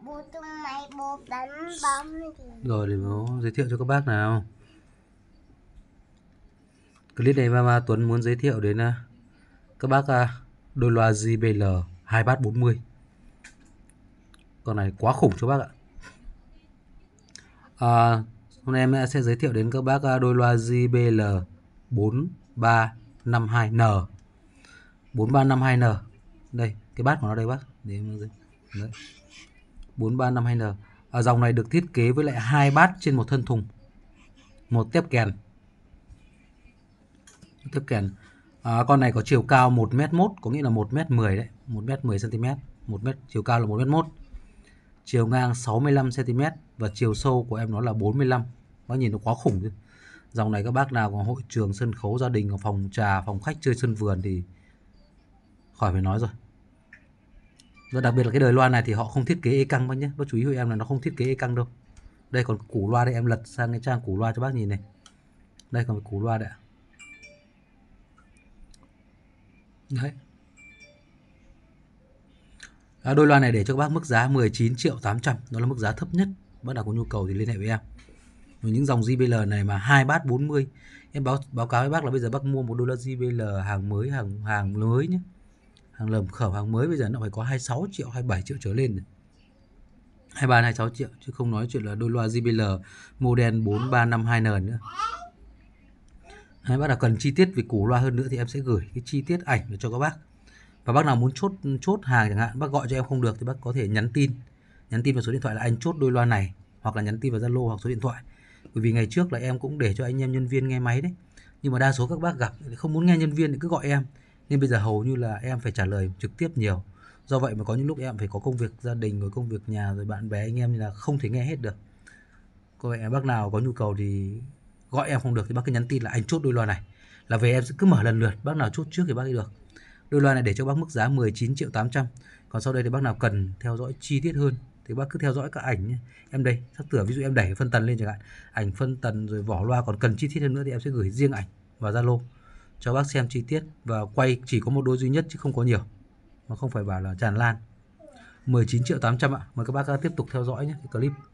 Bố tụi mày bố đánh bóng thì Rồi để bố giới thiệu cho các bác nào. Clip này Mama Tuấn muốn giới thiệu đến các bác đôi loa JBL 2 bass 40. Con này quá khủng cho bác ạ. Hôm nay em sẽ giới thiệu đến các bác đôi loa JBL 4352N. 4352N. Đây, cái bass của nó đây bác. Để em đấy. 4352N. Dòng này được thiết kế với lại 2 bass trên một thân thùng, một tép kèn. Con này có chiều cao 1m1, có nghĩa là 1m10 đấy, 1m10cm, 1m chiều cao là 1m1. Chiều ngang 65cm và chiều sâu của em nó là 45. Bác nhìn nó quá khủng chứ. Dòng này các bác nào có hội trường, sân khấu, gia đình, phòng trà, phòng khách chơi sân vườn thì khỏi phải nói rồi. Và đặc biệt là cái đời loa này thì họ không thiết kế ê căng bác nhé. Bác chú ý với em là nó không thiết kế ê căng đâu. Đây còn củ loa đây, em lật sang cái trang củ loa cho bác nhìn này. Đây còn củ loa đây ạ. Đấy. Đôi loa này để cho các bác mức giá 19.800.000. Đó là mức giá thấp nhất. Bác nào có nhu cầu thì liên hệ với em. Với những dòng JBL này mà 2 bass 40, em báo cáo với bác là bây giờ bác mua một đôi loa JBL hàng mới, hàng mới nhé, hàng lầm khẩu, hàng mới bây giờ nó phải có 26 triệu, 27 triệu trở lên rồi. 23, 26 triệu chứ không nói chuyện là đôi loa JBL model 4352N nữa. Hay bác nào cần chi tiết về củ loa hơn nữa thì em sẽ gửi cái chi tiết ảnh để cho các bác. Và bác nào muốn chốt hàng chẳng hạn, bác gọi cho em không được thì bác có thể nhắn tin vào số điện thoại là anh chốt đôi loa này, hoặc là nhắn tin vào Zalo hoặc số điện thoại. Bởi vì ngày trước là em cũng để cho anh em nhân viên nghe máy đấy, nhưng mà đa số các bác gặp không muốn nghe nhân viên thì cứ gọi em, nên bây giờ hầu như là em phải trả lời trực tiếp nhiều. Do vậy mà có những lúc em phải có công việc gia đình, rồi công việc nhà, rồi bạn bè anh em, nên là không thể nghe hết được. Có vậy bác nào có nhu cầu thì gọi em không được thì bác cứ nhắn tin là anh chốt đôi loa này, là về em sẽ cứ mở lần lượt, bác nào chốt trước thì bác đi được. Đôi loa này để cho bác mức giá 19.800.000. Còn sau đây thì bác nào cần theo dõi chi tiết hơn thì bác cứ theo dõi các ảnh nhé. Em đây, sắp sửa ví dụ em đẩy phân tần lên chẳng hạn, ảnh phân tần rồi vỏ loa, còn cần chi tiết hơn nữa thì em sẽ gửi riêng ảnh vào Zalo cho bác xem chi tiết. Và quay chỉ có một đôi duy nhất chứ không có nhiều, mà không phải bảo là tràn lan. 19.800.000 ạ. Mời các bác tiếp tục theo dõi nhé cái clip.